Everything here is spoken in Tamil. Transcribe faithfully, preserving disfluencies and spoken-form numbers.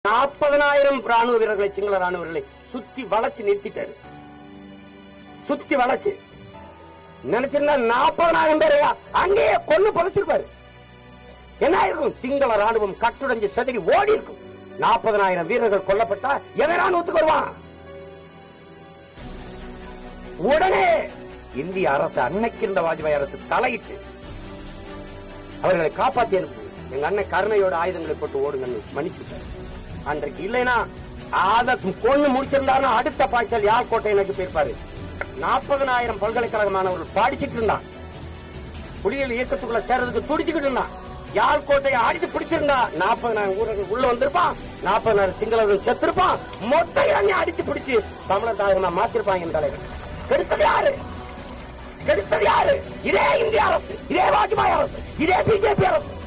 நாற்பதனாயிரம் ராணுவ வீரர்களை சிங்கள ராணுவ வீரர்களை சுத்தி வளைச்சு நிறுத்திட்டாரு. சுத்தி வளைச்சு நினைச்சிருந்தா நாற்பதனாயிரம் பேரையா அங்கேயே கொண்டு புதைச்சிருப்பாரு. என்ன இருக்கும்? சிங்கள ராணுவம் கட்டுடைஞ்சு செதறி ஓடி இருக்கும். நாற்பதனாயிரம் வீரர்கள் கொல்லப்பட்டா எவன் ராணுவத்துக்கு வருவான்? உடனே இந்திய அரசு, அன்னைக்கு இருந்த வாஜ்பாய் அரசு தலையிட்டு அவர்களை காப்பாற்றி அனுப்பு. எங்க அண்ணன் கருணையோட ஆயுதங்களை போட்டு ஓடுங்கன்னு மன்னிச்சுட்டாரு. அன்றைக்கு இல்லைன்னா அதை கொண்டு முடிச்சிருந்தாரு. அடுத்த பாய்ச்சல் யாழ்கோட்டை எனக்கு போயிருப்பாரு. நாற்பதனாயிரம் பல்கலைக்கழக மாணவர்கள் படிச்சுட்டு இருந்தான். புலிகள் இயக்கத்துக்குள்ள சேர்றதுக்கு துடிச்சுக்கிட்டு இருந்தான். யாழ்கோட்டையை அடித்து பிடிச்சிருந்தா நாற்பதனாயிரம் ஊரர்கள் உள்ள வந்திருப்பான். நாற்பதனாயிரம் சிங்களவர்கள் செத்திருப்பான். மொத்த இறங்கி அடிச்சு பிடிச்சு தமிழர் தாயகமா மாத்திருப்பாங்க. என் தலைவர் கெடுத்தது யாரு? கெடுத்தது யாரு? இதே இந்திய அரசு, இதே வாஜ்பாய் அரசு, இதே பிஜேபி அரசு.